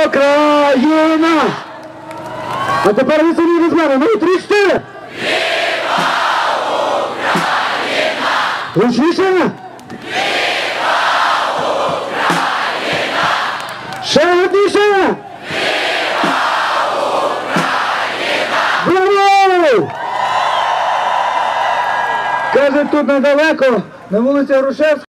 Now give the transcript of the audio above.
Україна! А тепер ви самі з мене. Ну, 3-4. Віва Україна! Гучніше? Віва Україна! Ще гучніше? Віва Україна! Браво! Каже, тут недалеко, на вулиці Грушевська.